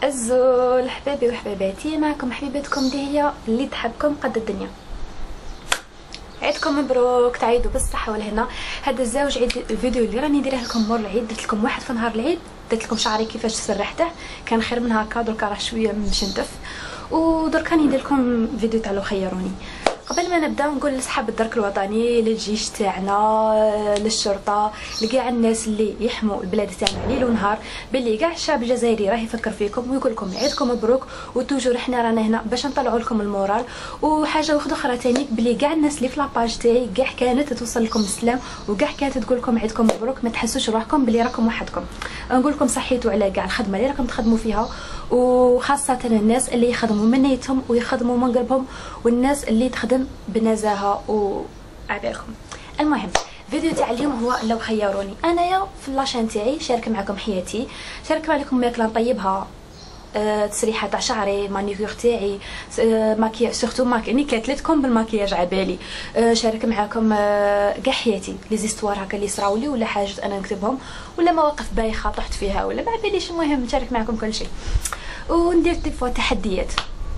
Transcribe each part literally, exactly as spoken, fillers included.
الزول حبابي وحباباتي، معكم حبيبتكم دهيا اللي تحبكم قد الدنيا. عيدكم مبروك، تعيدوا بالصحه والهنا. هذا الزوج عيد الفيديو اللي راني نديره لكم مور العيد. درت لكم واحد في نهار العيد، درت لكم شعري كيفاش سرحته، كان خير من هكا. دركا راه شويه مشنتف، ودركا ندير لكم فيديو تاع لو خيروني. قبل ما نبدا نقول لصحاب الدرك الوطني، للجيش تاعنا، للشرطه، لكاع الناس اللي يحموا البلاد تاعنا ليل ونهار، باللي كاع الشعب الجزائري راه يفكر فيكم ويقول لكم عيدكم مبروك. وتوجور حنا رانا هنا باش نطلعوا لكم المورال. وحاجه واحده اخرى ثاني، بلي كاع الناس اللي في لاباج تاعي كاع كانت توصل لكم السلام، وكاع كانت تقول لكم عيدكم مبروك. ما تحسوش روحكم بلي راكم وحدكم. نقول لكم صحيتوا على كاع الخدمه اللي راكم تخدموا فيها، وخاصه الناس اللي يخدموا من نيتهم ويخدموا من قلبهم، والناس اللي تخدم بنزاهه وعبالكم. المهم فيديو تاع اليوم هو لو خيروني. انايا في لاشين تاعي شارك معكم حياتي، شارك معكم ماكله نطيبها، أه تسريحه تاع شعري، مانيكير تاعي، أه ماكياج، سورتو ماكيني كاتلتكم بالماكياج عبالي. أه شارك معكم كاع أه حياتي، لي زيستوار هكا اللي صراولي، ولا حاجات انا نكتبهم، ولا مواقف بايخه طحت فيها، ولا ما عباليش. المهم نشارك معكم كل شيء، وندير ديفوا تحديات.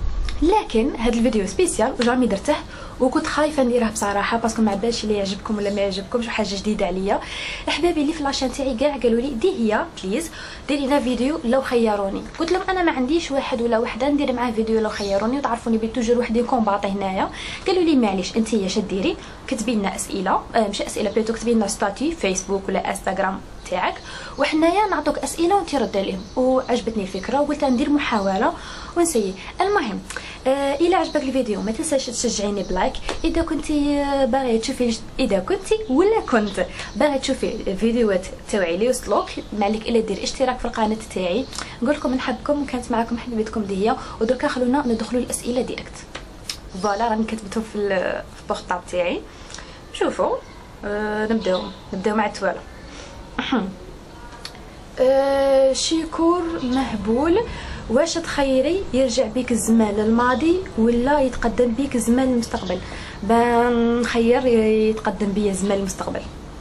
لكن هذا الفيديو سبيسيال وجامي درته، وكنت خايفه نديرها بصراحه باسكو ما عبالش اللي يعجبكم ولا ما يعجبكمش، حاجه جديده عليا. احبابي اللي في لاشين تاعي كاع قالوا لي دي هي بليز ديري لنا فيديو لو خيروني. قلت لهم انا ما عنديش واحد ولا وحده ندير معاه فيديو لو خيروني، وتعرفوني بي توجور وحدين كومباطي هنايا. قالوا لي معليش انتيا شديري كتبي لنا اسئله، آه مش اسئله بليتو، كتبي لنا ستاتي فيسبوك ولا انستغرام تاعك، وحنايا نعطوك اسئله وانت رد عليهم. وعجبتني الفكره وقلت ندير محاوله ونسيي. المهم آه الى عجبك الفيديو ما تنساش تشجعيني بلايك. اذا كنتي باغيه تشوفي اذا كنتي ولا كنت باغيه تشوفي الفيديوهات تاعي اللي وصلوك، ما عليك الا دير اشتراك في القناه تاعي. نقول لكم نحبكم، كانت معكم حبيبتكم دهيا، ودركا خلونا ندخلوا الاسئله ديريكت. فوالا راني كتبتهم في في البورطاب تاعي. شوفوا آه نبداو نبداو مع التواله. أه شيكور مهبول، واش تخيري يرجع بيك الزمان للماضي ولا يتقدم بيك الزمان للمستقبل؟ بنخير يتقدم بيا الزمان للمستقبل.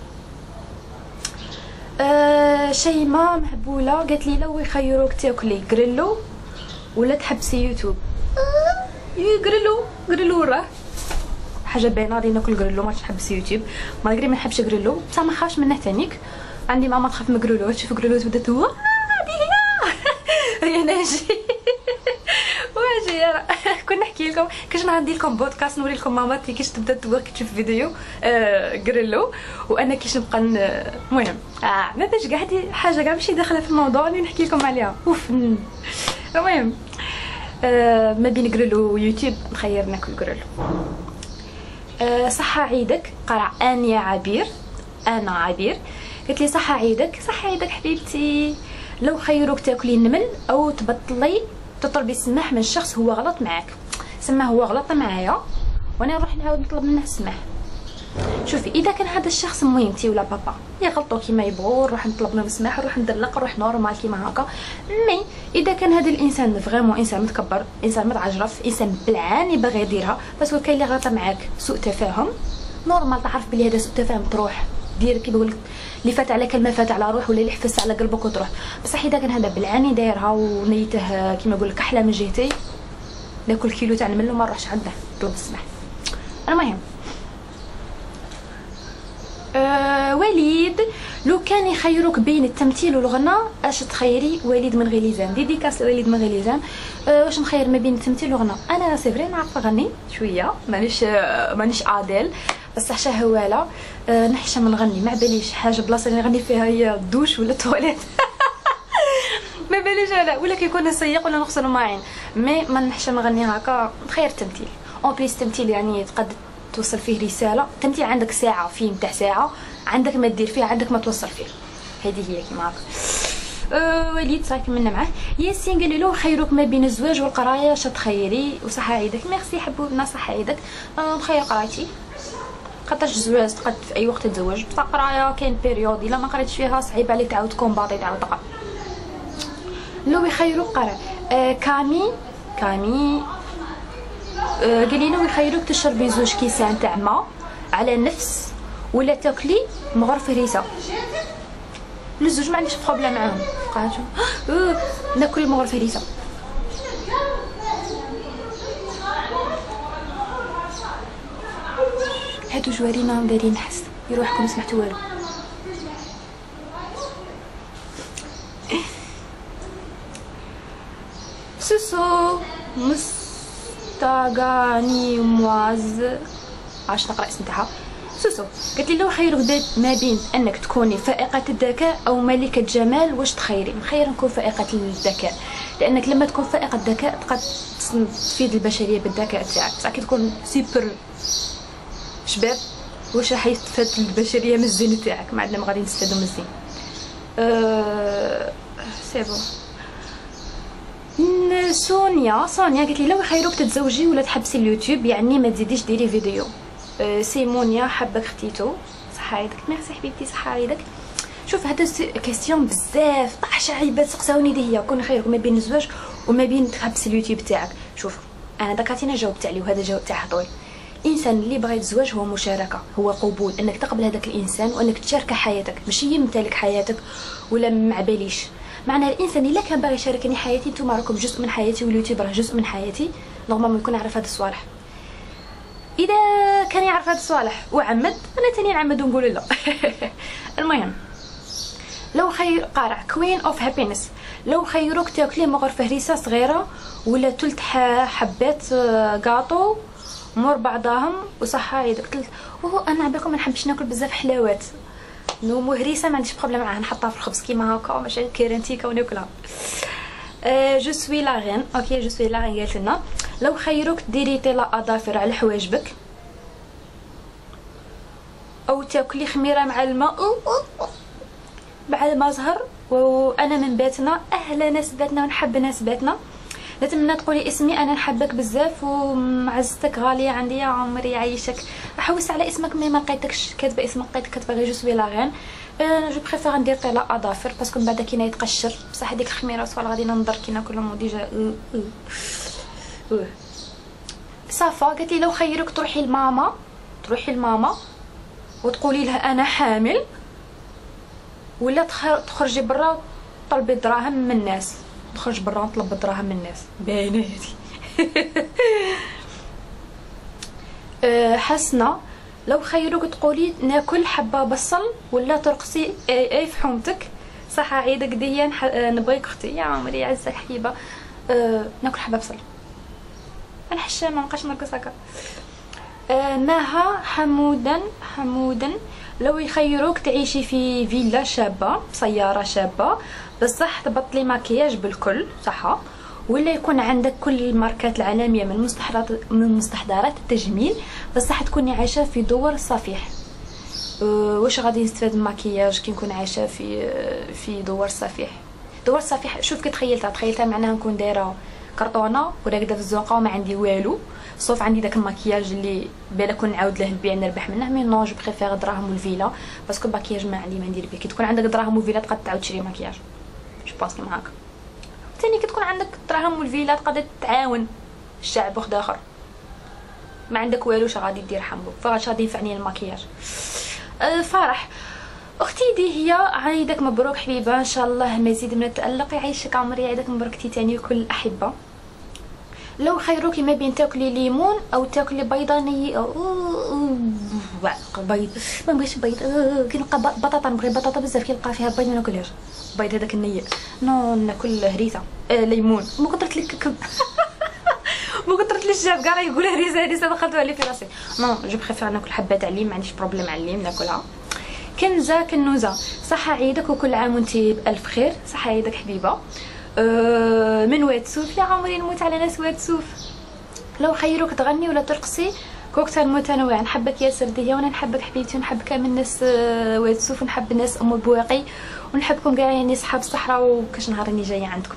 أه شيماء مهبوله قالت لي لو يخيروك تاكلي غريلو ولا تحبسي يوتيوب. أه غريلو غريلو راه حاجه باينه، غادي ناكل غريلو ما تحبسي يوتيوب. مالغري ما نحبش غريلو بصح ما نخافش منه تانيك. عندي ماما تخاف من غرولو، تشوف غرولو تبدا هو هادي هي انا نجي واجي كون نحكي لكم كاش ندير لكم بودكاست نوري لكم ماما كيفاش تبدا تبغي تشوف فيديو آه غرولو، وانا كيفاش نبقى. المهم اه ما باش كاع هادي حاجه كاع ماشي داخله في الموضوع اللي نحكي لكم عليها. اوف المهم آه ما بين غرولو ويوتيوب نخير ناكل غرولو. آه صحه عيدك، قرع انيا عبير، انا عبير قلت لي صحه عيدك. صحه عيدك حبيبتي. لو خيروك تاكلي النمل او تبطلي تطلبي السماح من شخص هو غلط معاك. سما هو غلط معايا وانا نروح نعاود نطلب منه السماح. شوفي اذا كان هذا الشخص ميمتي ولا بابا يغلطوا كيما يبغوا، نروح نطلب منهم السماح، نروح ندلق، نروح نورمال كيما هكا. مي اذا كان هذا الانسان فريمون انسان متكبر، انسان متعجرف، انسان بلعان يبغي يديرها باسكو كاين اللي غلط معاك سوء تفاهم، نورمال تعرف بلي هذا سوء تفاهم تروح دير كيما يقولك اللي فات على كلمه فات على روح، ولا اللي حفس على قلبك وتروح. بصح اذا كان هذا بالعاني دايرها ونيته كيما يقولك احلى من جهتي، ناكل كيلو تاع نمل وما نروحش عنده طلب السماح. المهم أه وليد، لو كان يخيروك بين التمثيل والغناء اش تخيري؟ وليد من غليزان، ديديكاس وليد من غليزان. أه واش نخير ما بين التمثيل والغناء؟ انا سي فري نعرف نغني شويه، مانيش مانيش اديل بصح شهواله. أه نحشم نغني، ما باليش حاجه بلاصه اللي نغني فيها هي الدوش ولا التواليت ما باليش انا، ولا كيكون نسيق ولا نغسل الماعين، مي ما نحشم نغني هكا. نخير التمثيل. اون بليس التمثيل يعني تقد توصل فيه رساله. التمثيل عندك ساعه فيلم تاع ساعه، عندك ما دير فيه، عندك ما توصل فيه. هذه هي كيما هكا. أه وليد صافي كملنا معاه. ياسين قال له خيروك ما بين الزواج والقرايه اش تخيري؟ وصحه عيدك. ميرسي حبوبنا صحه عيدك. أه نخير قرايتي، خاطرش الزواج تقد في اي وقت تتزوج، بصح قرايه كاين بيريود الا ما قريتش فيها صعيب عليك تعاود كومباطي تعاود تقرا. لو يخيروك قرا. أه كامي كامي أه قال لي لو يخيروك تشربي زوج كيسان تاع ما على نفس ولا تاكلي مغرف هريسه. للزوج ما عنديش بروبليم معاهم. بقاتو أه ناكل المغرف هريسه. هادو جوارينا دايرين نحس يروحكم ما سمعتوا والو. سوسو مستغاني معز عاش نقرا اسم تاعها. سوسو قالت لي لو خيرك ما بين انك تكوني فائقه الذكاء او ملكه جمال واش تخيري؟ نخير نكون فائقه الذكاء، لانك لما تكون فائقه الذكاء تقدر تفيد البشريه بالذكاء تاعك. بصح كي تكون سوبر شباب واش راح يستفاد البشريه من الزين تاعك؟ ما عندنا ما غادي نستفادوا من الزين. أه... سي بون. سونيا سونيا قالت لي لو خيروك تتزوجي ولا تحبسي اليوتيوب، يعني ما تزيديش ديري فيديو. أه سيمونيا حبك ختيتو صحه يدك. ميرسي حبيبتي صحه يدك. شوف هذا كاستيون بزاف طاح عيبات سقساوني دي هي كون خيرك ما بين الزواج وما بين تحبسي اليوتيوب تاعك. شوف انا داك عطينا جاوبت عليه وهذا جاوب تاعها طويل. الانسان اللي بغى يتزوج هو مشاركه، هو قبول انك تقبل هذاك الانسان وانك تشارك حياتك، ماشي يمتلك حياتك ولا ما باليش. معناها الانسان الا كان باغي يشاركني حياتي، نتوما راكم جزء من حياتي واليوتيوب راه جزء من حياتي، نورمالمون يكون يعرف هاد الصوالح. اذا كان يعرف هاد الصوالح وعمد انا تاني نعمد ونقول لا. المهم لو خير قارع كوين اوف هابينس، لو خيروك تاكلي مغرفه هريسه صغيره ولا تلت حبات كاطو مور بعضاهم وصحه يدك تلت. وهو انا عبالكم ما نحبش ناكل بزاف حلاوات، نومو هريسه ما عنديش بروبليم معاها، نحطها في الخبز كيما هكا ماشي كيرانتيكا وناكلها. أه جو سوي لا غين. اوكي جو سوي لا غين قالت لنا لو خيروك ديري طلا اظافر على حواجبك او تاكلي خميره مع الماء مع المزهر. وانا من باتنا اهلا ناس باتنا ونحب ناس باتنا. نتمنى تقولي اسمي انا نحبك بزاف ومعزتك غاليه عندي يا عمري يعيشك. حوست على اسمك مي ما لقيتكش كاتبه اسمك، لقيتك كاتبه غير جو سوي لا غين. أه جو بريفير ندير طلا اظافر باسكو من بعد كي يتقشر. بصح هذيك الخميره صوالح غادي ننظر كي ناكلهم وديجا صافا. قالت لي لو خيرك تروحي لماما تروحي لماما وتقولي لها انا حامل، ولا تخرجي برا طلبي دراهم من الناس. تخرج برا نطلب الدراهم من الناس باينه هذه. أه حسنه لو خيروك تقولي ناكل حبه بصل ولا ترقصي اي, أي في حومتك. صحه عيدك ديا نبغيك اختي يا عمري عزك حبيبه. أه ناكل حبه بصل انا حشا ما نبقاش نرقص هكا. أه ماها حمودا حمودا لو يخيروك تعيشي في فيلا شابه سياره شابه بصح تبطلي مكياج بالكل صح، ولا يكون عندك كل الماركات العالميه من مستحضرات من مستحضرات التجميل بصح تكوني عايشه في دور صفيح. أه واش غادي نستفاد من المكياج كي نكون عايشه في في دور صفيح؟ دور صفيح شوف كي تخيلتها تخيلتها معناها نكون دايره كرطونه وراقده في الزنقه وما عندي والو، صوف عندي داك المكياج اللي بالا كون نعاود له البيع نربح منه. مي نو جو بريفير دراهم والفيلا باسكو المكياج ما عندي ما ندير به. كي تكون عندك دراهم والفيلا تقدر تعاود تشري مكياج جو بونس كيما هكا. ثاني كي تكون عندك دراهم والفيلا تقدر تعاون الشعب وحد اخر. ما عندك والو اش غادي دير حمو فاش غادي ينفعني المكياج. أه فرح اختي دي هي عايدك مبروك حبيبه ان شاء الله مزيد من التالق يعيشك عمري يعيدك مبروك تاني وكل الاحبه. لو خيروكي ما بين تاكلي ليمون او تاكلي بيضه ني بيض ما نبغيش بيض كي نلقى بطاطا نبغي بطاطا بزاف كي نلقى فيها بيض ما ناكلهاش. بيض هذاك الني نو ناكل هريسه. آه ليمون ما قدرت لك ما قدرت لي الشعب كاع يقول هريسه هريسه دخلتها لي في راسي. نو جو بريفير ناكل حبات عليم ما عنديش بروبليم على الليم ناكلها. كنزه كنوزه صحه عيدك وكل عام وانت بالف خير. صحه عيدك حبيبه. أه من واد سوف يا عمري نموت على ناس واد سوف. لو خيروك تغني ولا ترقصي كوكتيل متنوع. نحبك ياسر ديا وانا نحبك حبيبتي ونحب كامل الناس واد سوف ونحب الناس ام بواقي ونحبكم كاع يعني صحاب الصحراء وكاش نهار راني جايه عندكم.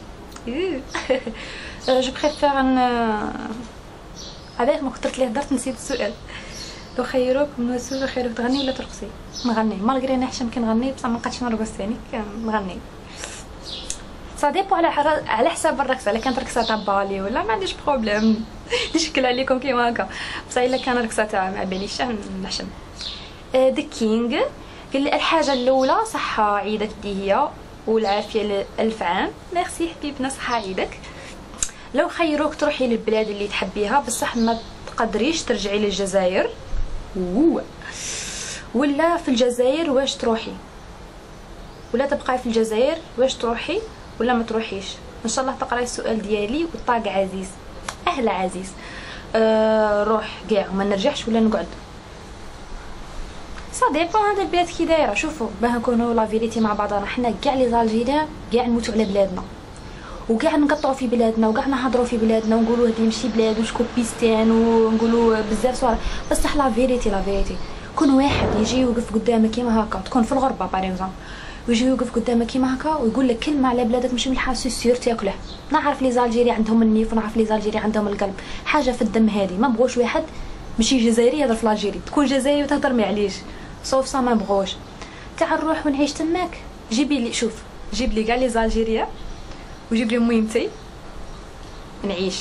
جو بريفير ان علاه ما كثرت ليه هضرت نسيت السؤال. لو خيروك من واد سوف خيروك تغني ولا ترقصي؟ نغني مالغري انا حشم كنغني بصح ما بقيتش نرقص ثاني كنغني. صديقوا على على حساب الرقصه. الا كانت رقصه تاع بالي ولا ما عنديش بروبليم نشكل عليكم كيما هكا، بصح الا كان رقصه تاع ما باليش نحشم. ذا كينغ قال لي الحاجه الاولى صحه عيدك ديهيه والعافيه لألف عام. ميرسي حبيبنا صحه عيدك. لو خيروك تروحي للبلاد اللي تحبيها بصح ما تقدريش ترجعي للجزائر ولا في الجزائر واش تروحي؟ ولا تبقاي في الجزائر واش تروحي ولا ما تروحيش؟ ان شاء الله تقراي السؤال ديالي والطاق عزيز. اهلا عزيز. أه روح كاع وما نرجعش ولا نقعد. صا ديبون هذا البلاد كي دايره. شوفوا باه نكونوا لا فيريتي مع بعضنا، حنا كاع لي زالجيريان كاع نموتوا على بلادنا وكاع نقطعوا في بلادنا وكاع نهضروا في بلادنا ونقولوا هذه ماشي بلاد وشكون بيستان ونقولوا بزاف صوالح. بصح لا فيريتي لا فيريتي كون واحد يجي يوقف قدامك كيما هكا، تكون في الغربه باغ اكزومبل، ويجي يوقف قدامك كيما هكا ويقول لك كلمه على بلادك ماشي مليحه، سي سيور تاكله. نعرف لي زالجيري عندهم النيف ونعرف لي زالجيري عندهم القلب، حاجه في الدم هذه. ما بغوش واحد ماشي جزائري يهضر في الجيري، تكون جزائري وتهضر معليش صوف صا ما بغوش. تاع نروح ونعيش تماك، جيبي لي شوف جيب لي كاع لي زالجيريا وجيب لي ميمتي نعيش،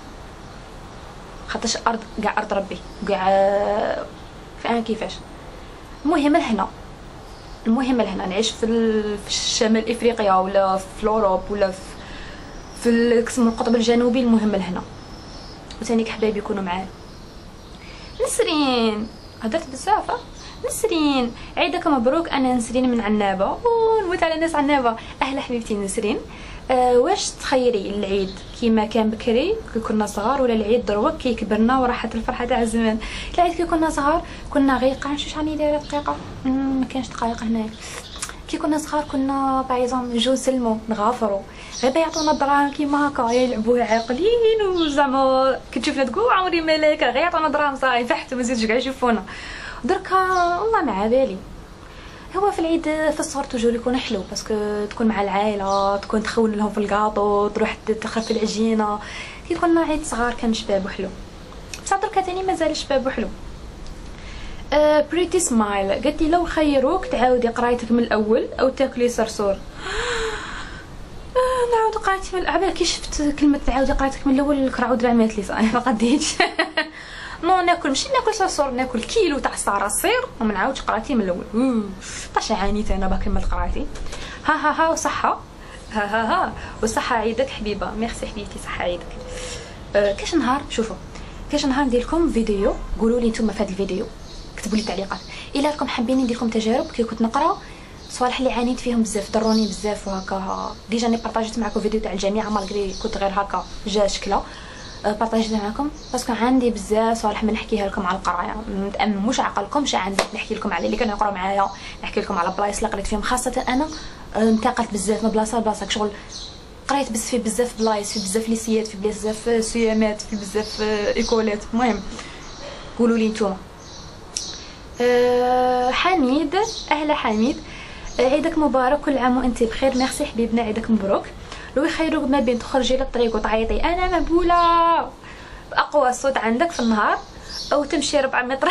خاطرش ارض كاع ارض ربي كاع فاهم كيفاش. المهم لهنا المهم لهنا نعيش في, في الشمال افريقيا ولا في اوروب ولا في في القطب الجنوبي. المهم لهنا وثاني حبايبي يكونوا معايا. نسرين هدرت بزاف. نسرين عيدك مبروك. انا نسرين من عنابه ونموت على ناس عنابه. اهلا حبيبتي نسرين. أه واش تخيري العيد كيما كان بكري كي كنا صغار ولا العيد دروك كي كبرنا وراحت الفرحه تاع الزمان؟ العيد كي كنا صغار كنا غيقه نشوف راني دايره دقيقه ما كانش دقائق هنايا. كي كنا صغار كنا بايزون نجو نسلمو نغافرو غير يعطونا الدراهم كيما هكا يلعبوا عاقلين وزعما كي تشوفنا تقول عمري ملاك غير يعطونا دراهم صاي فحتو ما يزيدوش كاع يشوفونا. دركا والله ما بالي. هو في العيد في الصغر توجور يكون حلو باسكو تكون مع العائله، تكون تخول لهم في الكاطو، تروح تخرف العجينه. كي كنا عيد صغار كان شباب وحلو، بصح دركا تاني مازال شباب وحلو. أه بريتي سمايل قالت لي لو خيروك تعاودي قرايتك من الاول او تاكلي صرصور. أه نعاود قرايتي من الاول. كي شفت كلمه تعاودي قرايتك من الاول الكراعود رمات لي صاي ما قديتش. نو ناكل ماشي ناكل صرصور، ناكل كيلو تاع صراصير وما نعاودش قرايتي من الاول. طاش عانيت انا باه كملت قرايتي. ها ها ها وصحه. ها ها ها وصحه عيدك حبيبه. ميرسي حبيبتي صحه عيدك. أه كاش نهار شوفوا كاش نهار ندير لكم فيديو، قولوا لي نتوما في هذا الفيديو، كتبوا لي تعليقات الا راكم حابين ندير لكم تجارب كي كنت نقرا صوالح اللي عانيت فيهم بزاف ضروني بزاف وهكا. ديجا ني بارطاجيت معكم فيديو تاع الجامعه مالغري كنت غير هكا جا شكله بارطاجيت معكم باسكو عندي بزاف صوالح ما نحكيها لكم على القرايه. متامنوش عقلكمش عندي نحكي لكم على اللي كانوا يقراو معايا، نحكي لكم على بلايص اللي قريت فيهم. خاصه انا انتقلت بزاف من بلاصه لبلاصه، شغل قريت بس في بزاف بلايص، في بزاف ليسيات، في بزاف سيامات، في بزاف ايكولات. المهم قولوا لي نتوما. أه حميد اهلا حميد. عيدك مبارك كل عام وانت بخير. ميرسي حبيبنا عيدك مبروك. لو يخيروك ما بين تخرجي للطريق وتعيطي انا مهبوله باقوى صوت عندك في النهار او تمشي ربع متر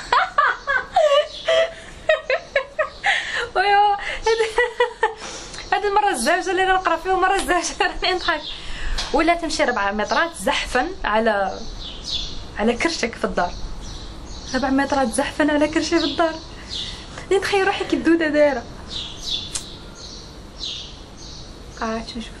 ويا هذه المره الزوجه اللي نقرا فيها مره الزوجه راني نضحك، ولا تمشي ربع مترات زحفا على على كرشك في الدار. ربع مترات زحفا على كرشي في الدار، نتخيل روحي كي الدوده دايره. قاعد نشوف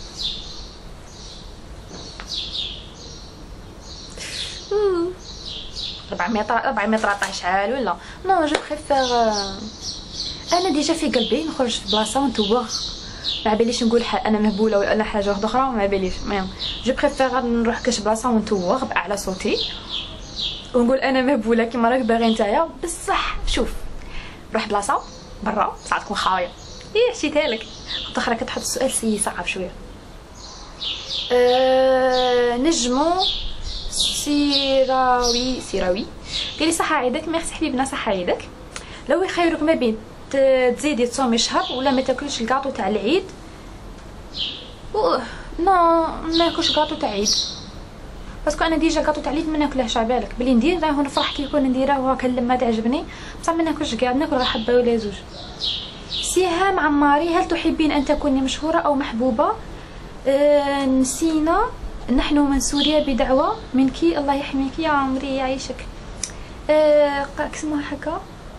ربع متر ربع مترات طاح شحال ولا نو جو بريفير. انا ديجا في قلبي نخرج في بلاصه ونتوغ، ما باليش نقول انا مهبوله ولا حاجه واحده اخرى، ما باليش. المهم جو بريفير نروح كاش بلاصه ونتوغ باعلى صوتي ونقول انا مهبوله كيما راك باغي نتايا. بصح شوف روح بلاصه برا ساعه تكون خاويه. ايه حشيتها لك خاطر اخرى كتحط السؤال سي صعب شويه. أه نجمو سيراوي سيراوي قالي صحه عيدك. ميرسي حبيبنا صحه عيدك. لو يخيروك ما بين تزيدي تصومي شهر ولا ما تاكلش الكاطو تاع العيد. اوه نو ما ناكلش كاطو تاع العيد باسكو انا ديجا كاطو تاع العيد ما ناكلهش. على بالك بلي ندير راه نفرح كي يكون نديره وهكا لما تعجبني، بصح ما ناكلش كاع، ناكل غير حبه ولا زوج. سهام عماري هل تحبين ان تكوني مشهوره او محبوبه؟ أه نسينا نحن من سوريا بدعوه منك الله يحميك يا عمري يعيشك. أه اسمها هكا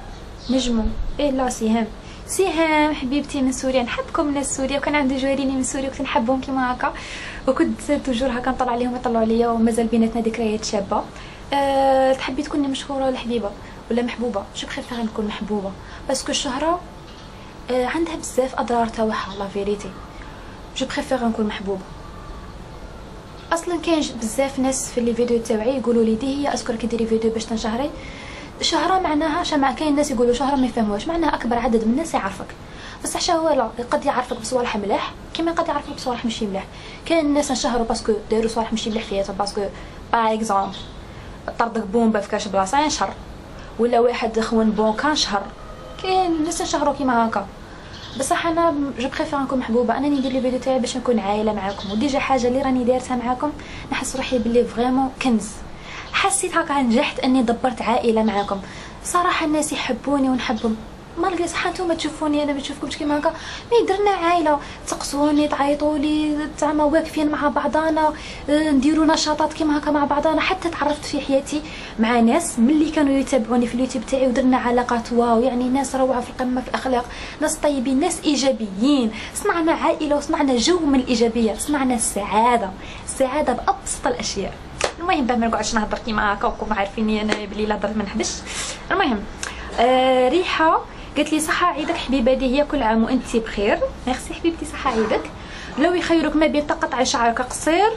نجمو ايه لا سهام سهام حبيبتي من سوريا، نحبكم من سوريا، وكان عندي جواريني من سوريا كنت نحبهم كيما هكا، وكنت توجور هكا نطلع عليهم يطلعوا عليا، ومازال بيناتنا ذكريات شابه. أه تحبي تكوني مشهوره ولا حبيبه ولا محبوبه؟ جو بريفير نكون محبوبه، باسكو الشهره أه عندها بزاف اضرار تاعها لا فيريتي. جو بريفير نكون محبوبه. اصلا كاين بزاف ناس في لي فيديو تاعي يقولوا لي دي هي اسكر كي ديري فيديو باش تنشهري. شهره معناها شمع، كاين الناس يقولوا شهره ما يفهموش معناها اكبر عدد من الناس يعرفك، بصح شهوه لا، قد يعرفك بصوالح ملاح كيما قد يعرفك بصوالح ماشي ملاح. كاين الناس نشهروا باسكو داروا صوالح ماشي ملاح في حياتهم، باسكو باغ اكزومبل طردك بومبا في كاش بلاصه ينشهر، ولا واحد خون بونكا نشهر. كاين الناس نشهروا كيما هكا، بصح انا جو بريفير نكون محبوبه. انا ندير لي فيديو تاعي باش نكون عائله معاكم، وديجا حاجه اللي راني دايرتها معاكم نحس روحي بلي فريمون كنز. حسيت هكا نجحت اني دبرت عائله معاكم صراحه، الناس يحبوني ونحبهم مالغري صح نتوما تشوفوني انا ما تشوفكمش كيما هكا، مي درنا عائله، تسقسوني تعيطوا لي زعما واقفين مع بعضانا، نديروا نشاطات كيما هكا مع بعضانا. حتى تعرفت في حياتي مع ناس ملي كانوا يتابعوني في اليوتيوب تاعي، ودرنا علاقات واو، يعني ناس روعه في القمه في الاخلاق، ناس طيبين، ناس ايجابيين. صنعنا عائله وصنعنا جو من الايجابيه، صنعنا السعاده، السعاده بابسط الاشياء. المهم باه ما نقعدش نهضر كيما هكا وكم عارفيني انا بلي لا هضر ما نحبش. المهم آه ريحه قالت لي صحه عيدك حبيبتي، هي كل عام وانت بخير. ميرسي حبيبتي صحه عيدك. لو يخيرك ما بين تقطعي شعرك قصير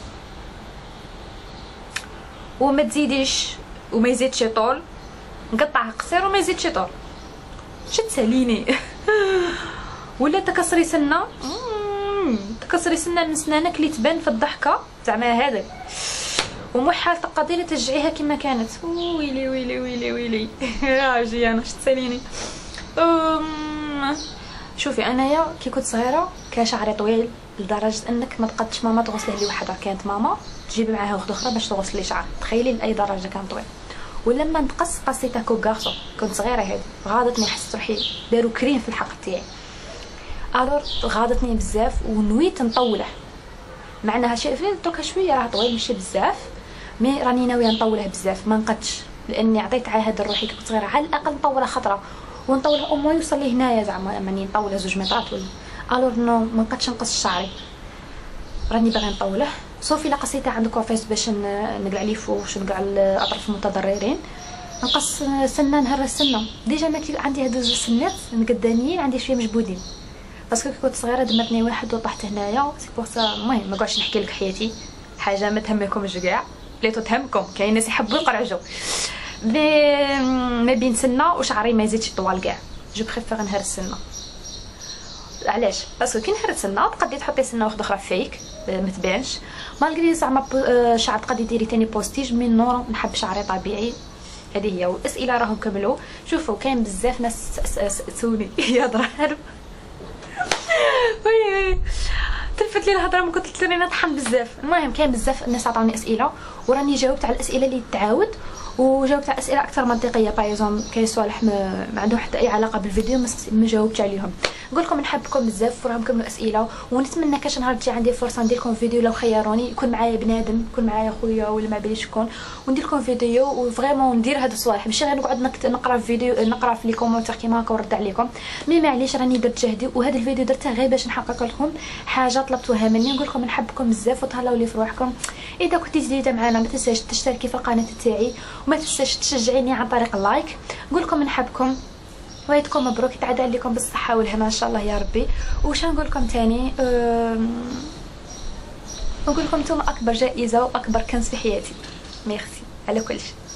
وما تزيديش وما يزيدش طول، نقطعه قصير وما يزيدش طول، شو تساليني ولا تكسري سنه تكسري سنه من سنانك اللي تبان في الضحكه زعما هذا، ومحال تقدري ترجعيها كما كانت. ويلي ويلي ويلي ويلي راجي انا شو تساليني. أم... شوفي انايا كي كنت صغيره كان شعري طويل لدرجه انك ما تقدش ماما تغسله لي وحده، كانت ماما تجيب معاها وحده اخرى باش تغسل لي شعر، تخيلي لاي درجه كان طويل. ولما نتقص قصيت كو غارسون، كنت صغيره هذه غاضتني، حسيت روحي داروا كريم في الحق تاعي، الور غاضتني بزاف ونويت نطوله. معناها شي دركا شويه راه طويل ماشي بزاف، مي راني ناويه نطوله بزاف، ما نقدش لاني عطيت عهد لروحي كي كنت صغيره على الاقل نطوله خطره، ونطوله امو يوصل لي هنايا زعما ماني نطوله زوج مترات ولا. الور نو ما نقدش نقص شعري، راني باغي نطوله. صوفي لا قصيته عند كوافيس باش نقلع لي فوش ونقلع الاطراف المتضررين، نقص سنه نهر السنه. ديجا ما عندي هاد زوج سنات مقدانيين عندي شويه مجبودين، باسكو كي كنت صغيره دمرتني واحد وطحت هنايا سي بور سا. المهم ما قعدتش نحكي لك حياتي، حاجه ما تهمكمش كاع، بليتو تهمكم، كاين ناس يحبوا يقرعجوا ما بين سنه وشعري ما يزيدش طوال كاع. جو بريفير نهر السنه. علاش؟ باسكو كي نهر السنه تقدري تحطي سنه واحده اخرى فيك ما تبانش، مالغري زعما شعر تقدري ديري تاني بوستيج، من نور نحب شعري طبيعي. هذه هي. والاسئله راهم كملوا. شوفوا كاين بزاف ناس سولوني يا ضرب وي وي تلفت لي الهضره، ما كنت تلاني نطحن بزاف. المهم كاين بزاف الناس عطاوني اسئله وراني جاوبت على الاسئله اللي تعاود، وجاوبت على اسئله اكثر منطقيه. بايزون كاين صوالح ما, ما عندهم حتى اي علاقه بالفيديو ما جاوبتش عليهم. نقول لكم نحبكم بزاف وراهم كملوا اسئله، ونتمنى كاش نهار تجي عندي فرصه ندير لكم فيديو لو خيروني، يكون معايا بنادم، يكون معايا خويا ولا ما باليش شكون، وندير لكم فيديو وفريمون ندير هاد الصوالح، ماشي غير نقعد نقرا في فيديو نقرا في لي كومونتير كيما هكا ونرد عليكم. مي معليش راني درت جهدي، وهذا الفيديو درته غير باش نحقق لكم حاجه طلبتوها مني. نقول لكم نحبكم بزاف وتهلاو لي في روحكم. اذا كنتي جديده معنا ما تنساش تشتركي في القناه تاعي، وما تنساش تشجعيني عن طريق اللايك. نقول لكم نحبكم وعيدكم مبروك، يتعدى عليكم بالصحه والهنا ان شاء الله يا ربي. وش نقول لكم ثاني؟ نقول لكم نتوما اكبر جائزه واكبر كنز في حياتي. ميرسي على كل شيء.